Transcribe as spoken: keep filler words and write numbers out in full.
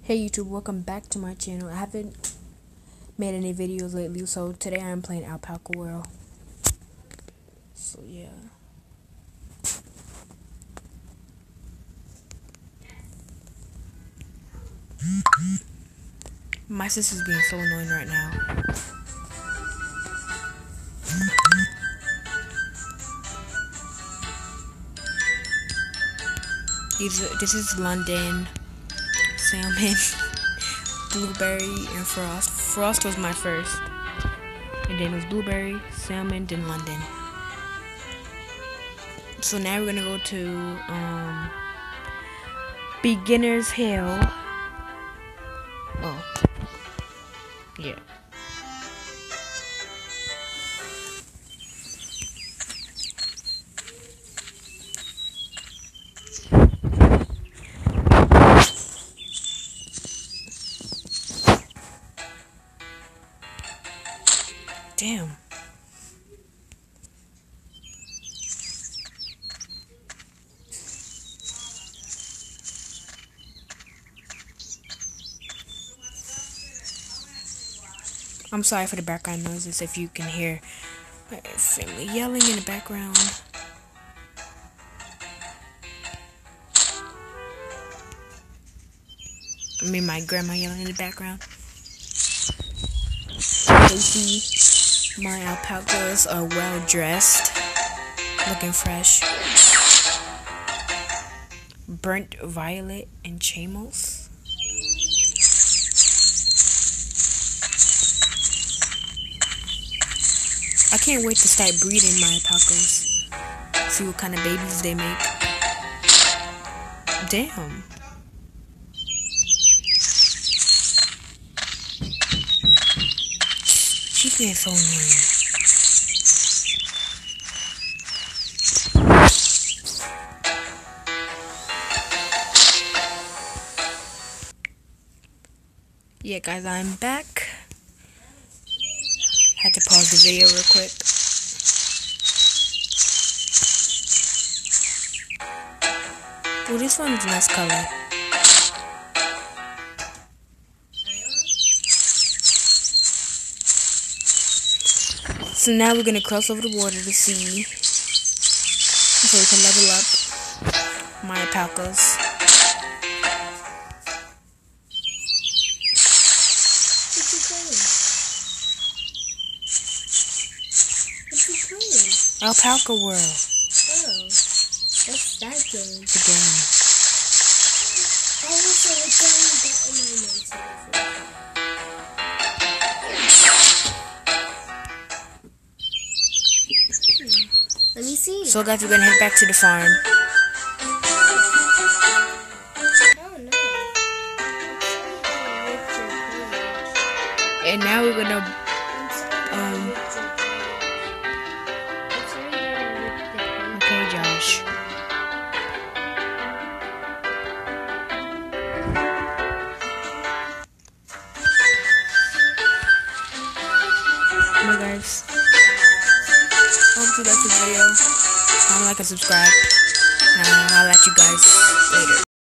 Hey YouTube, welcome back to my channel. I haven't made any videos lately, so today I'm playing Alpaca World. So yeah. My sister's being so annoying right now. These, this is London, Salmon, Blueberry, and Frost. Frost was my first. And then it was Blueberry, Salmon, then London. So now we're gonna go to um, Beginner's Hill. Oh. Yeah. Damn. I'm sorry for the background noises if you can hear my family yelling in the background. I mean my grandma yelling in the background. You see my alpacas are well dressed, looking fresh. Burnt violet and chamos. I can't wait to start breeding my alpacas. See what kind of babies they make. Damn. She's being so annoying. Yeah, guys, I'm back. Had to pause the video real quick. Oh, this one's a nice color. So now we're gonna cross over the water to see, so we can level up my alpacas. Alpaca World. Oh, what's that game? It's a game. I also looked on that in my Let me see. So guys, we're gonna head back to the farm. Oh no. And now we're gonna um okay, Josh. Hey guys, hope you liked the video. Comment, like, and subscribe. And I'll let you guys later.